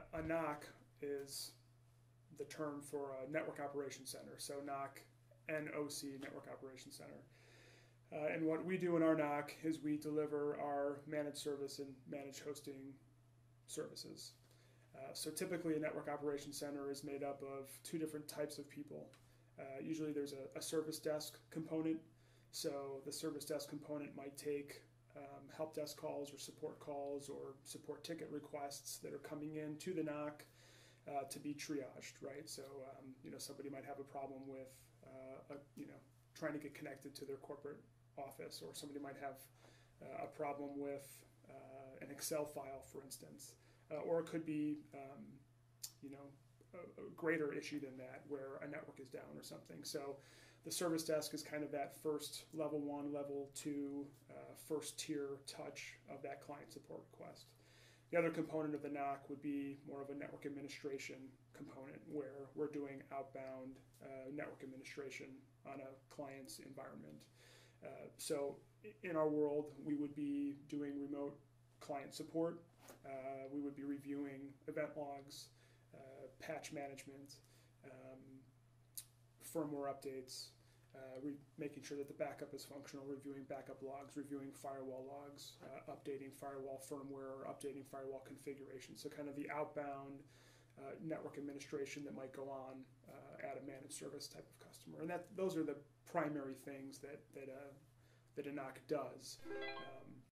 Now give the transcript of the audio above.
a NOC is the term for a network operations center. So NOC, Network Operations Center. And what we do in our NOC is we deliver our managed service and managed hosting services. So typically a network operations center is made up of two different types of people. Usually there's a service desk component. So the service desk component might take help desk calls or support ticket requests that are coming in to the NOC to be triaged, right? So somebody might have a problem with trying to get connected to their corporate office, or somebody might have a problem with an Excel file, for instance, or it could be a greater issue than that, where a network is down or something. So the service desk is kind of that first level one, level two, first tier touch of that client support request. The other component of the NOC would be more of a network administration component, where we're doing outbound network administration on a client's environment. So in our world, we would be doing remote client support. We would be reviewing event logs, patch management, firmware updates, making sure that the backup is functional, reviewing backup logs, reviewing firewall logs, updating firewall firmware, updating firewall configuration. So kind of the outbound network administration that might go on at a managed service type of customer. And those are the primary things that a NOC does.